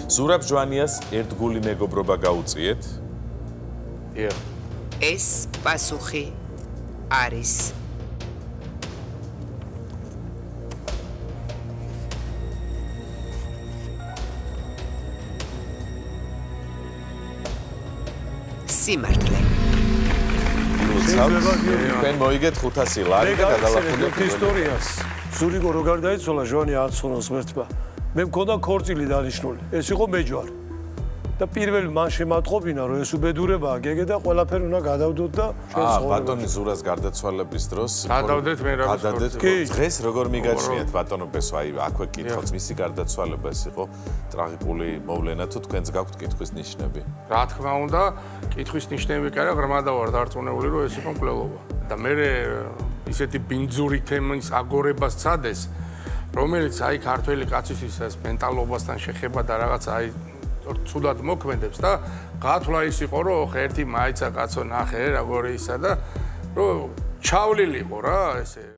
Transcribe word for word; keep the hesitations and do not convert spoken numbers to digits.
ზურაბ ჟვანიას ერთგული მეგობრობა გაუწიეთ? დიახ. ეს პასუხი არის სიმართლე. თქვენ მოიგეთ ხუთასი ლარი და გადალახულეთ ისტორიას. ზურიგო რო გარდაიცვალა ჟვანი აცხოვოს ღმერთმა. მე მქონდა ქორწილი დანიშნული. ეს იყო მეჯვარი. და პირველი მან შემატყობინა რომ ეს უბედურებაა გეგე და ყველაფერი უნდა გადავდოთ და ჩვენ აა ცხოვრება. ბატონი ზურას გარდაცვალების დროს გადავდეთ მე რა გადავდეთ დღეს როგორ მიგაჩნიათ ბატონო ბესო აი აქვე კითხოთ მისი გარდაცვალება ეს იყო ტრაგიკული მოვლენა თუ თქვენს გაქვთ კითხვის ნიშნები? რა თქმა უნდა, კითხვის ნიშნები კი არა, ღრმა და ვარ დარწმუნებული რომ ეს იყო მკვლელობა. და მე ისეთი ბინძური თემის აგორებას ცადეს, რომელიც აი ქართველი კაცისთვის ეს მენტალობასთან შეხება და რაღაც აი ცუდად მოქმედებს და გათვლა ის იყო რომ ხე ერთი მაიცა კაცო ნახე როგორი ისა და რომ ჩავლილიყო რა ესე